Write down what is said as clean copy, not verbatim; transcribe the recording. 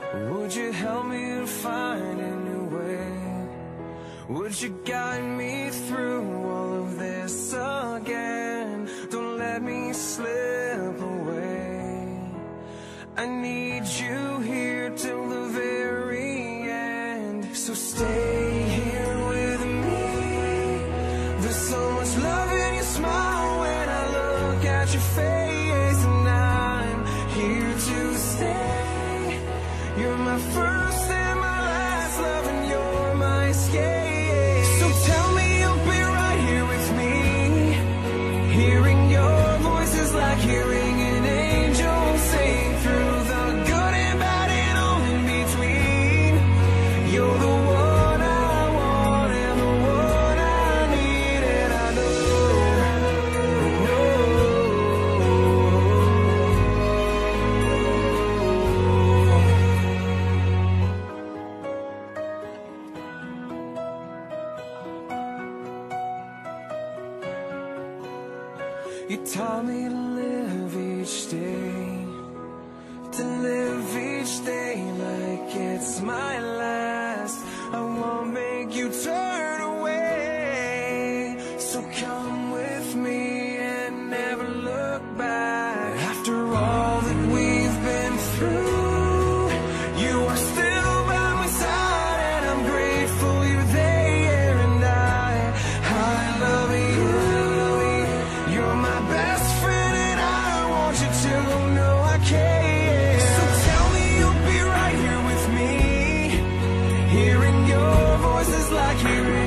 Would you help me to find a new way? Would you guide me through all of this again? Don't let me slip away. I need you here till the very end. So stay here with me. There's so much love in your smile when I look at your face, and I'm here to stay. You're my first and my last love, and you're my escape. So tell me you'll be right here with me. Hearing your voice is like hearing an angel sing, through the good and bad and all in between. You're the one I want and the one I need, and I know. You taught me to live each day, to live each day like it's my last. I won't make you turn away, so come with me and never look back. After all that we've been through, you are still by my side, and I'm grateful you're there. And I love you. You're my best friend, and I want you to know I care. So tell me you'll be right here with me. Hearing your voice is like hearing